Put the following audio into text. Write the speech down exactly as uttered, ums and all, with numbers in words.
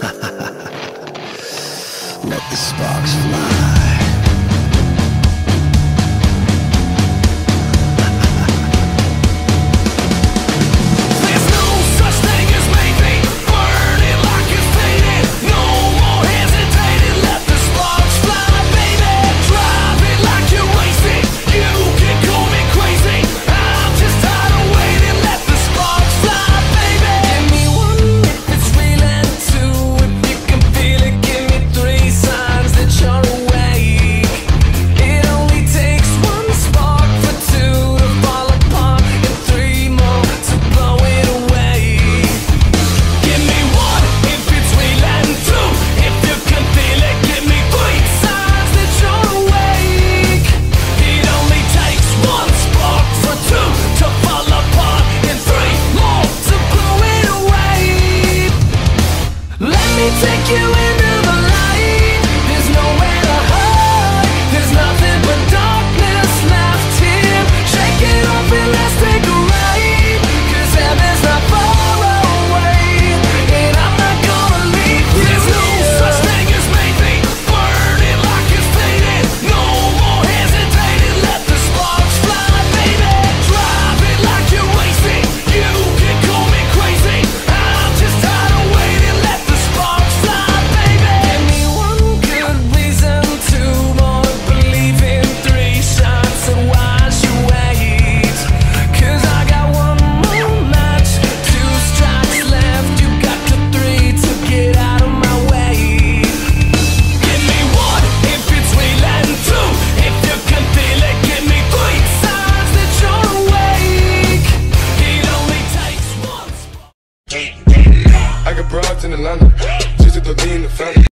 Let the sparks fly. Take you into the light. There's nowhere to hide. There's nothing but darkness left here. Shake it off and let's take a ride. Cause heaven's not far away, and I'm not gonna leave you. There's no such thing as maybe. Burn it like it's faded. No more hesitating. Let the sparks fly, baby. Drive it like you're wasting. You can call me crazy. I'm just tired of waiting. Let the sparks I got broads in Atlanta,